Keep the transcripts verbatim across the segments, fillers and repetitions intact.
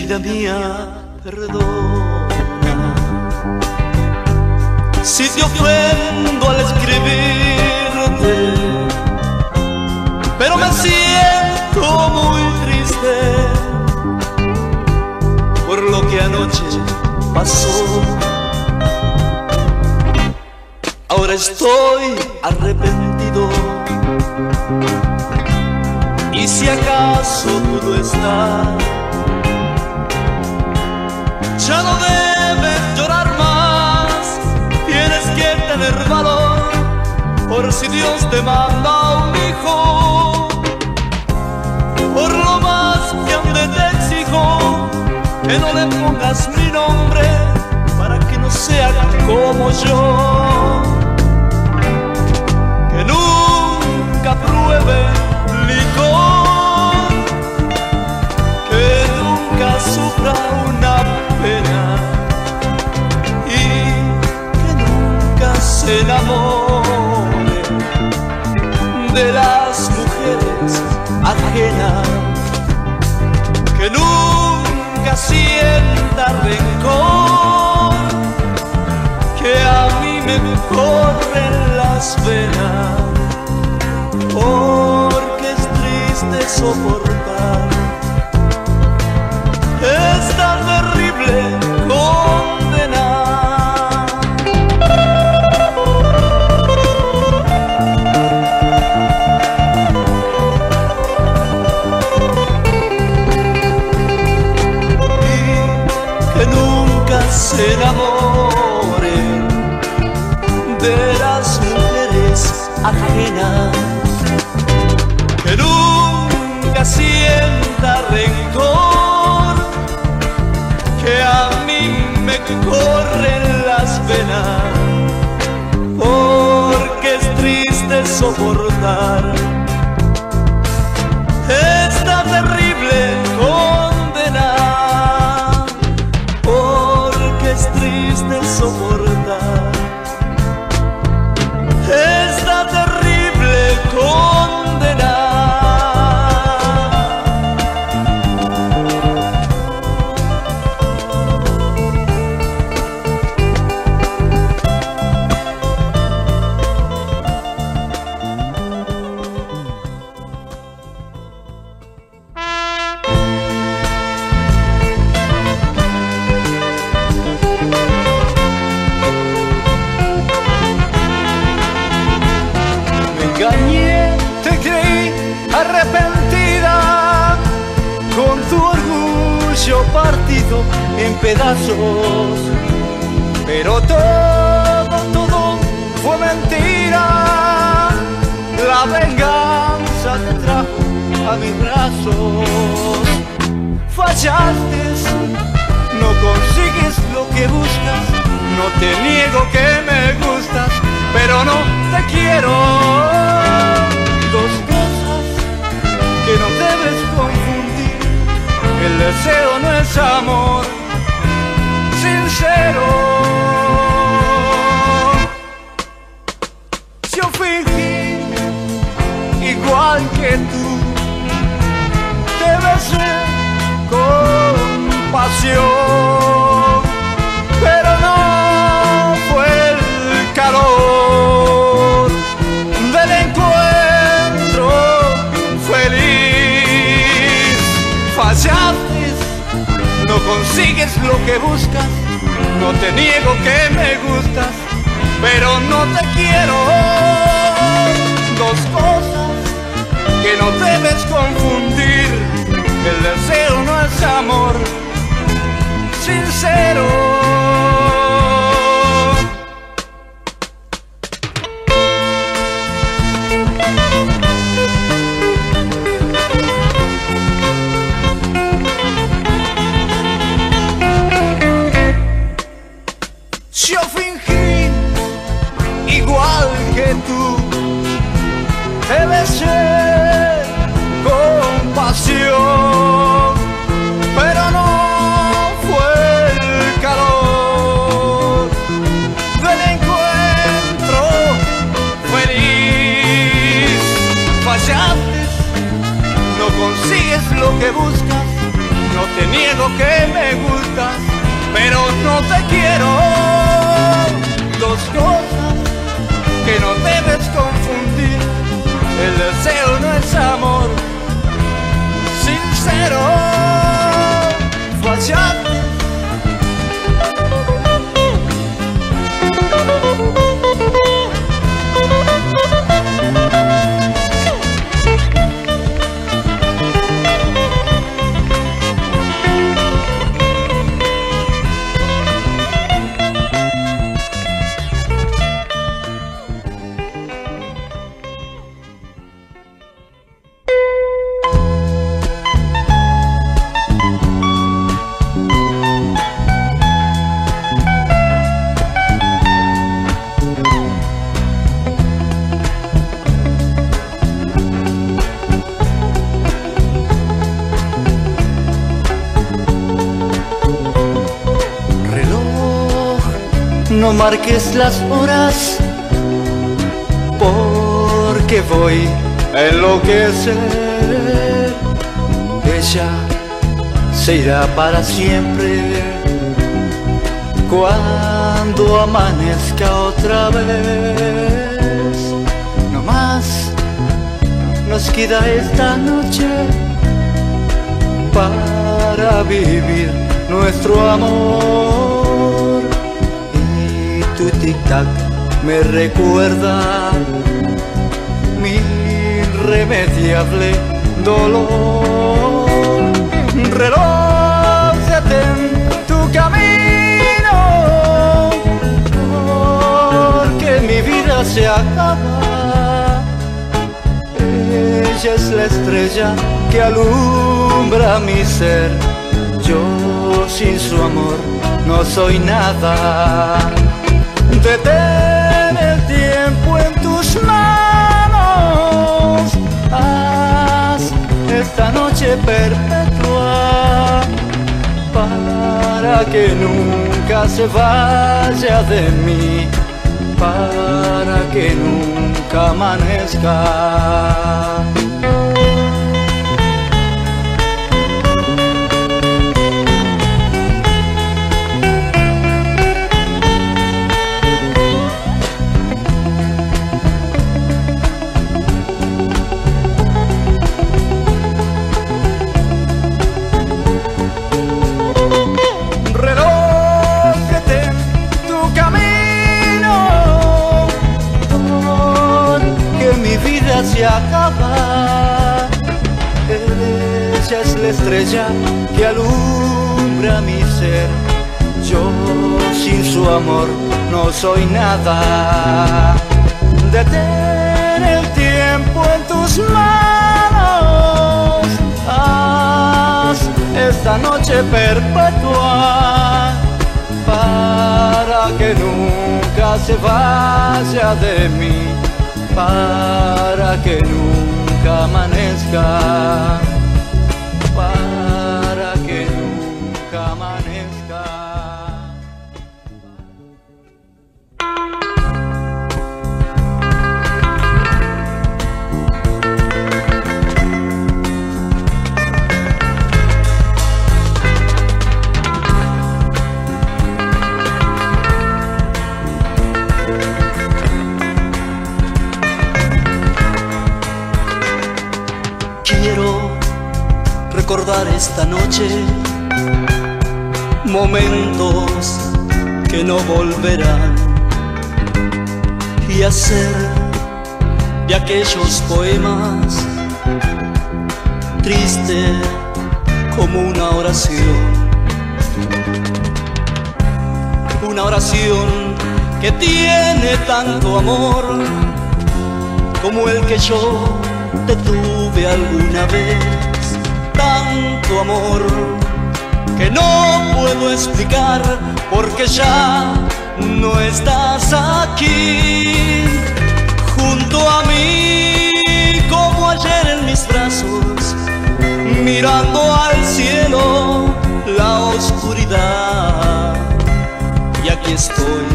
vida mía, perdona si te ofendo al escribirte, pero me siento muy triste por lo que anoche pasó. Ahora estoy arrepentido, y si acaso tú no estás, ya no debes llorar más. Tienes que tener valor, por si Dios te manda un hijo. Por lo más que ande te exijo, que no le pongas mi nombre, para que no sea como yo, que nunca pruebe licor, que nunca sufra una pena y que nunca se enamore de las mujeres ajenas, que nunca sienta rencor, que a mí me corren las venas, porque es triste soportar esta terrible condena. Y que nunca se enamore de las mujeres ajenas, que nunca sienta rencor, que a mí me corren las venas, porque es triste soportar esta terrible condena, porque es triste soportar esta terrible condena. Engañé, te creí arrepentida, con tu orgullo partido en pedazos, pero todo, todo fue mentira. La venganza te trajo a mis brazos. Fallaste, no consigues lo que buscas, no te niego que me gustas, pero no te quiero. Dos cosas que no debes confundir: el deseo no es amor sincero. Yo fingí igual que tú, te besé con pasión, pero no fue el calor del encuentro feliz. Fallaste, no consigues lo que buscas, no te niego que me gustas, pero no te quiero. Dos cosas que no debes confundir: el deseo no es amor sincero. Yo fingí igual que tú, te besé con pasión, te niego que me gustas, pero no te quiero. Dos cosas que no debes confundir. El deseo no es amor sincero. Fallaste. No marques las horas, porque voy a enloquecer. Ella se irá para siempre cuando amanezca otra vez. No más nos queda esta noche para vivir nuestro amor. Tu tic-tac me recuerda mi irremediable dolor. Reloj, detén tu camino, porque mi vida se acaba. Ella es la estrella que alumbra mi ser. Yo sin su amor no soy nada. Detén el tiempo en tus manos, haz esta noche perpetua para que nunca se vaya de mí, para que nunca amanezca. Se acaba. Ella es la estrella que alumbra mi ser. Yo sin su amor no soy nada. Detén el tiempo en tus manos, haz esta noche perpetua para que nunca se vaya de mí, para que nunca amanezca, para que nunca amanezca. Recordar esta noche momentos que no volverán y hacer de aquellos poemas triste como una oración, una oración que tiene tanto amor como el que yo te tuve alguna vez. Tanto amor que no puedo explicar porque ya no estás aquí junto a mí, como ayer en mis brazos, mirando al cielo la oscuridad. Y aquí estoy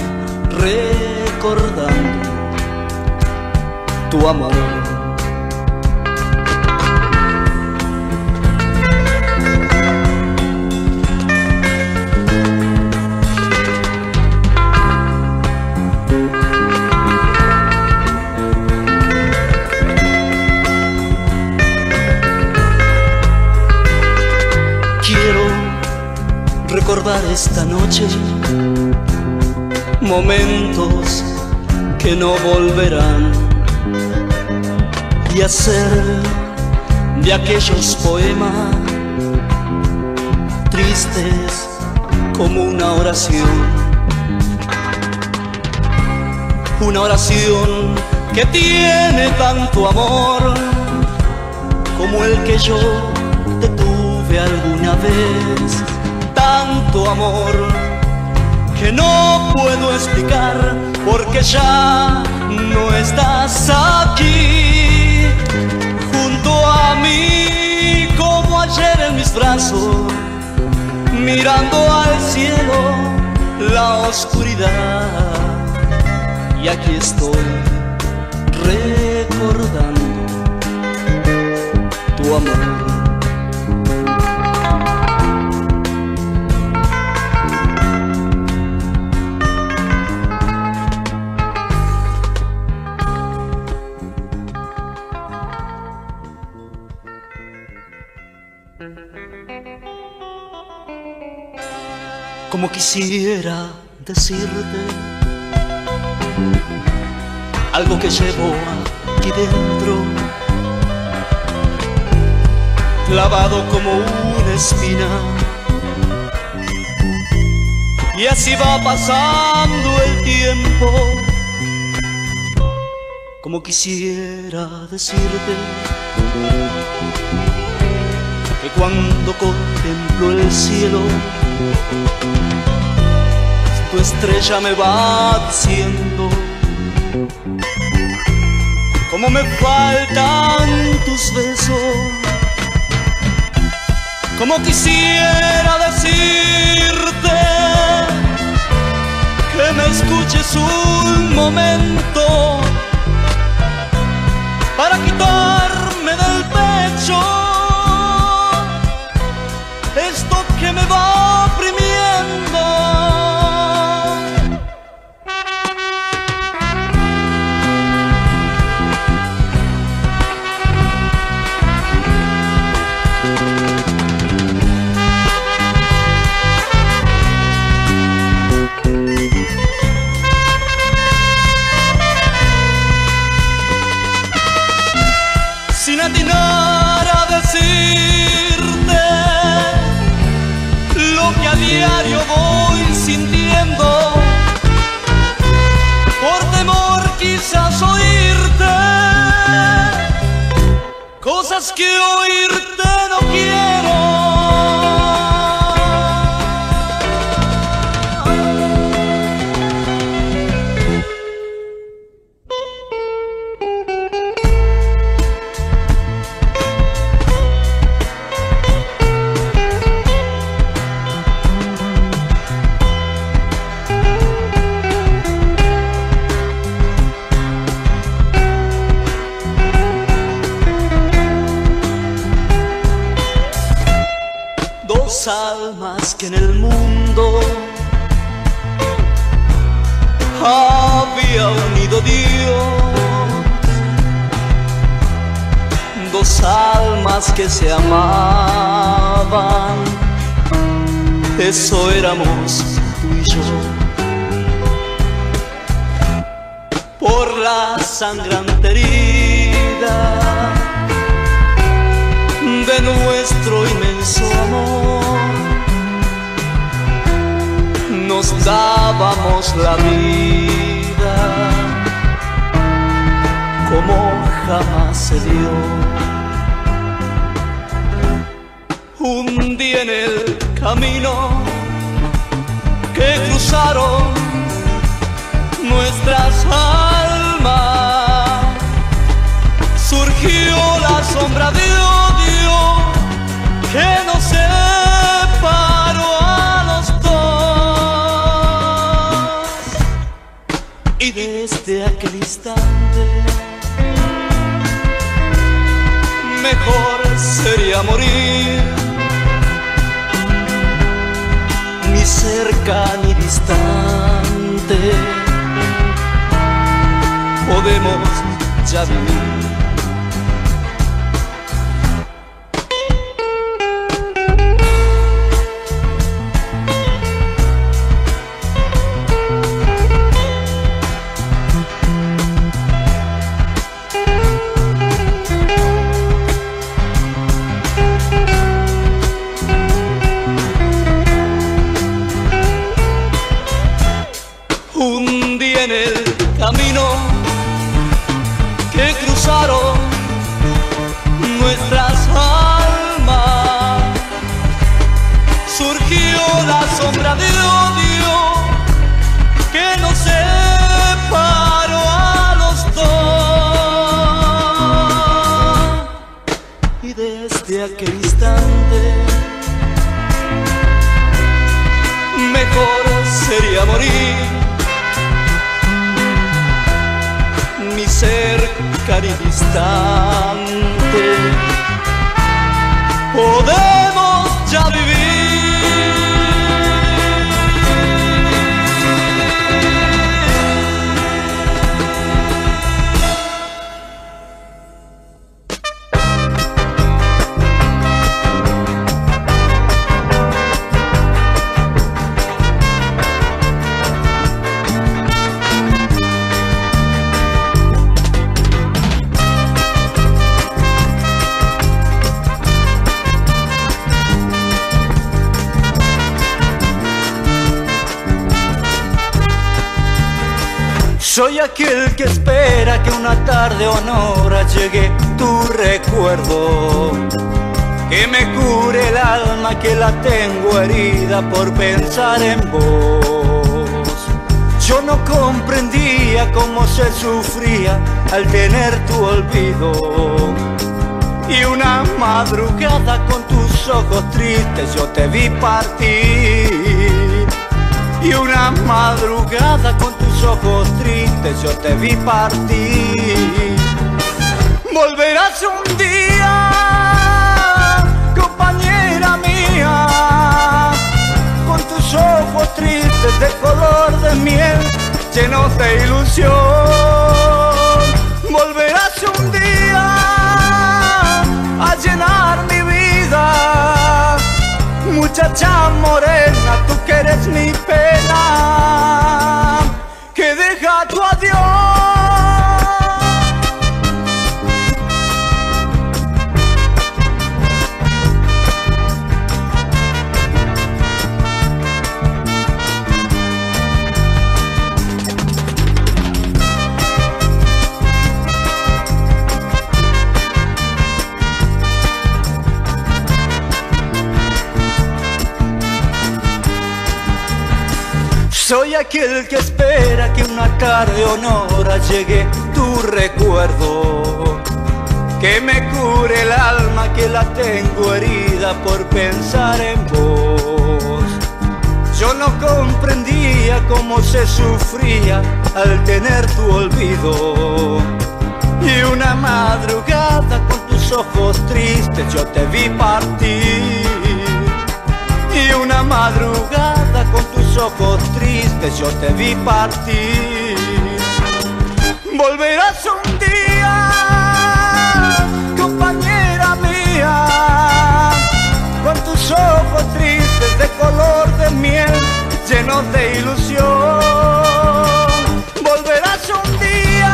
recordando tu amor. recordar esta noche momentos que no volverán y hacer de aquellos poemas tristes como una oración, una oración que tiene tanto amor como el que yo te tuve alguna vez, tanto amor que no puedo explicar porque ya no estás aquí junto a mí como ayer en mis brazos, mirando al cielo la oscuridad. Y aquí estoy recordando tu amor. Como quisiera decirte algo que llevo aquí dentro, clavado como una espina, y así va pasando el tiempo. Como quisiera decirte que cuando contemplo el cielo, tu estrella me va diciendo cómo me faltan tus besos. Como quisiera decirte que me escuches un momento para quitarme del pecho esto que me va oprimiendo. Sin atinar a decirte lo que a diario voy sintiendo, por temor quizás oírte cosas que oírte no quiero. Dos almas que en el mundo había unido Dios, dos almas que se amaban, eso éramos tú y yo. Por la sangrante herida de nuestro inmenso amor, nos dábamos la vida como jamás se dio. Un día en el camino que cruzaron nuestras almas, surgió la sombra de odio que nos separó a los dos. Y desde aquel instante mejor sería morir, ni cerca ni distante podemos ya vivir. surgió la sombra de odio que nos separó a los dos. Y desde aquel instante mejor sería morir, ni cerca ni distante. Podemos ya vivir. Soy aquel que espera que una tarde o una hora llegue tu recuerdo, que me cure el alma, que la tengo herida por pensar en vos. Yo no comprendía cómo se sufría al tener tu olvido, y una madrugada con tus ojos tristes yo te vi partir. Y una madrugada con tus ojos tristes yo te vi partir. Volverás un día, compañera mía, con tus ojos tristes de color de miel, llenos de ilusión. Volverás un día a llenar mi vida, muchacha morena, tú que eres mi pena, que deja tu adiós. Soy aquel que espera que una tarde o una hora llegue tu recuerdo, que me cure el alma, que la tengo herida por pensar en vos. Yo no comprendía cómo se sufría al tener tu olvido, y una madrugada con tus ojos tristes yo te vi partir. Y una madrugada con tus ojos tristes yo te vi partir. Volverás un día, compañera mía, con tus ojos tristes de color de miel, llenos de ilusión. Volverás un día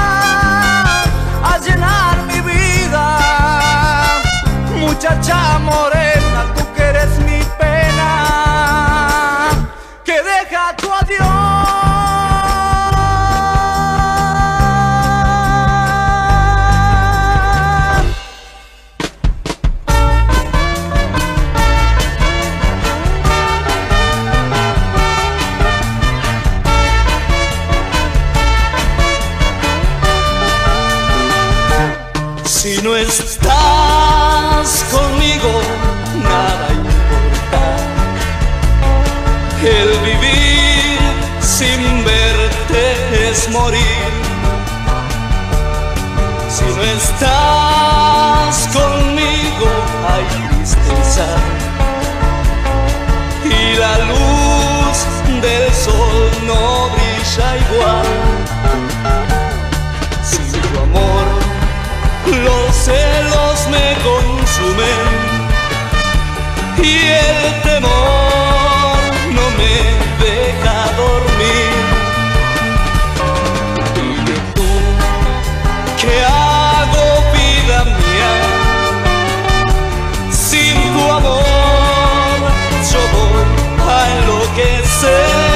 a llenar mi vida, muchacha morena, tú que eres mi pena, que deja tu adiós. Si no estás conmigo, nada importa. El vivir sin verte es morir. Si no estás conmigo, hay tristeza, y la luz del sol no brilla igual. Sin tu amor, los celos me consumen y el temor no me deja dormir. Dime tú, ¿qué hago, vida mía? Sin tu amor yo voy a enloquecer.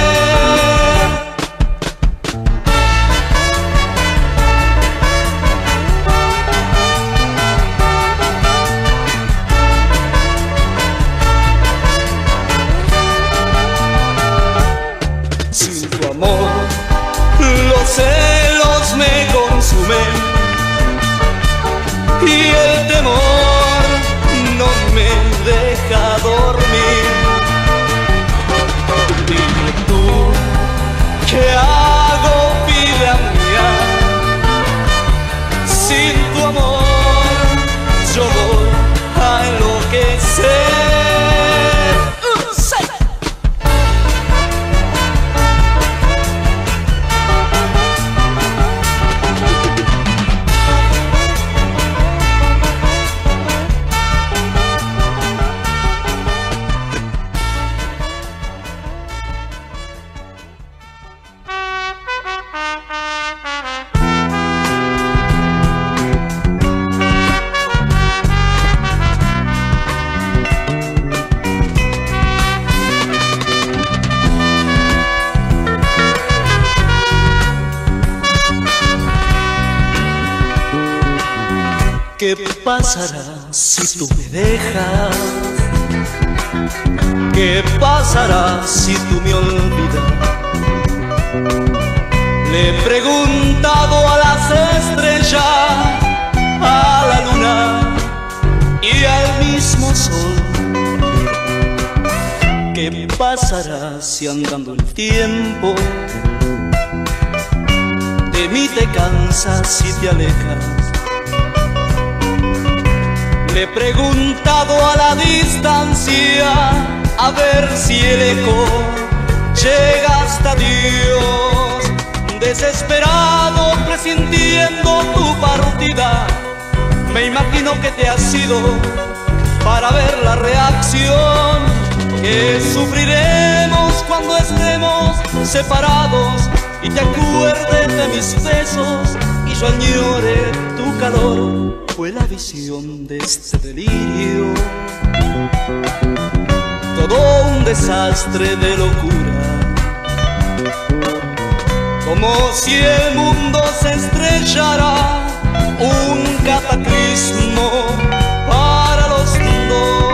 pasará si tú me dejas? ¿Qué pasará si tú me olvidas? Le he preguntado a las estrellas, a la luna y al mismo sol. ¿Qué pasará si andando el tiempo de mí te cansas y te alejas? Le he preguntado a la distancia a ver si el eco llega hasta Dios. Desesperado, presintiendo tu partida, me imagino que te has ido para ver la reacción que sufriremos cuando estemos separados y te acuerdes de mis besos y yo añore tu calor. Fue la visión de este delirio, todo un desastre de locura, como si el mundo se estrellara, un cataclismo para los dos.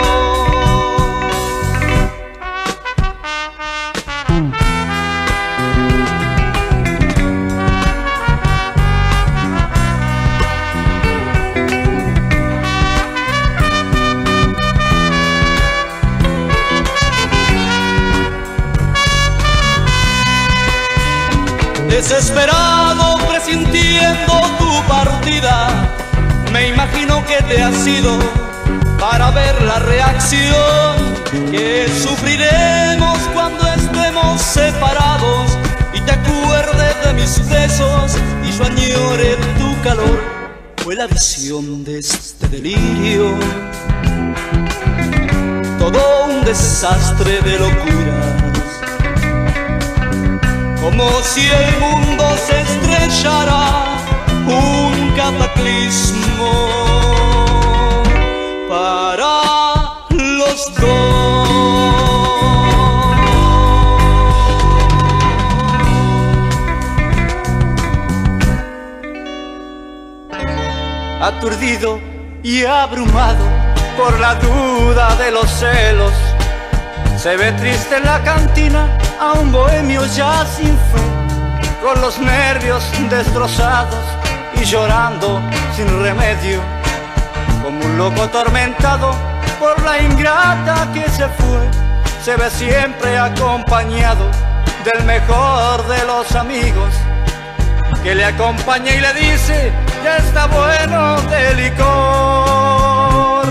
Desesperado, presintiendo tu partida, me imagino que te has ido para ver la reacción que sufriremos cuando estemos separados y te acuerdes de mis besos y yo añore tu calor. Fue la visión de este delirio, todo un desastre de locuras, como si el mundo se estrellara, un cataclismo para los dos. Aturdido y abrumado por la duda de los celos, se ve triste en la cantina a un bohemio ya sin fe, con los nervios destrozados y llorando sin remedio, como un loco atormentado por la ingrata que se fue. Se ve siempre acompañado del mejor de los amigos, que le acompaña y le dice que está bueno de licor.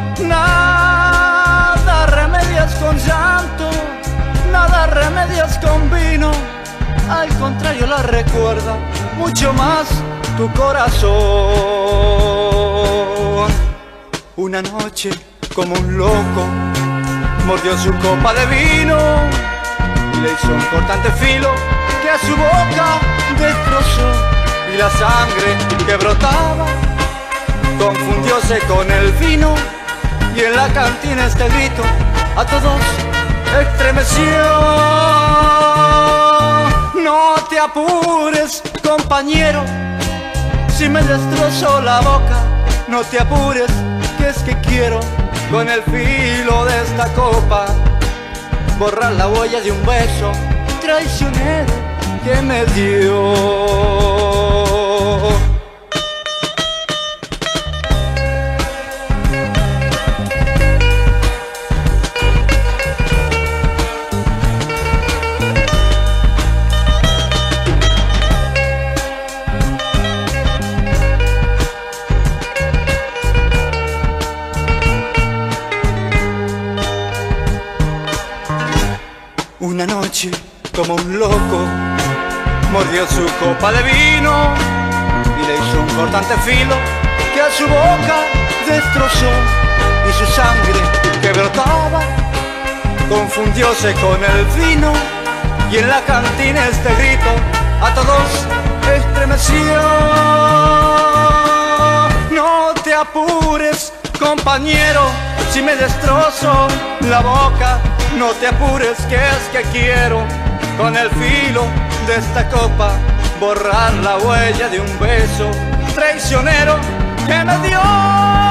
Nada remedias con llanto, nada remedias con vino, al contrario la recuerda mucho más tu corazón. Una noche como un loco mordió su copa de vino y le hizo un cortante filo que a su boca destrozó, y la sangre que brotaba confundióse con el vino, y en la cantina este grito a todos estremeció. No te apures, compañero, si me destrozó la boca, no te apures, que es que quiero con el filo de esta copa borrar la huella de un beso traicionero que me dio. Una noche como un loco mordió su copa de vino y le hizo un cortante filo que a su boca destrozó, y su sangre que brotaba confundióse con el vino, y en la cantina este grito a todos estremeció. No te apures, compañero, si me destrozo la boca, no te apures, que es que quiero con el filo de esta copa borrar la huella de un beso traicionero que me dio.